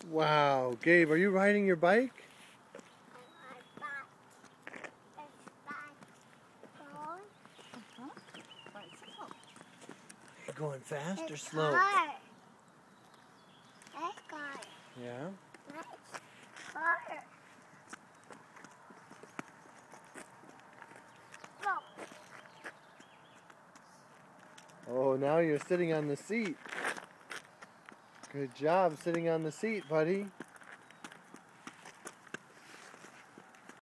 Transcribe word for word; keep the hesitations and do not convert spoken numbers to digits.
Wow, Gabe, are you riding your bike? You going fast or slow? Nice car. Yeah. Nice car. Oh, now you're sitting on the seat. Good job sitting on the seat, buddy.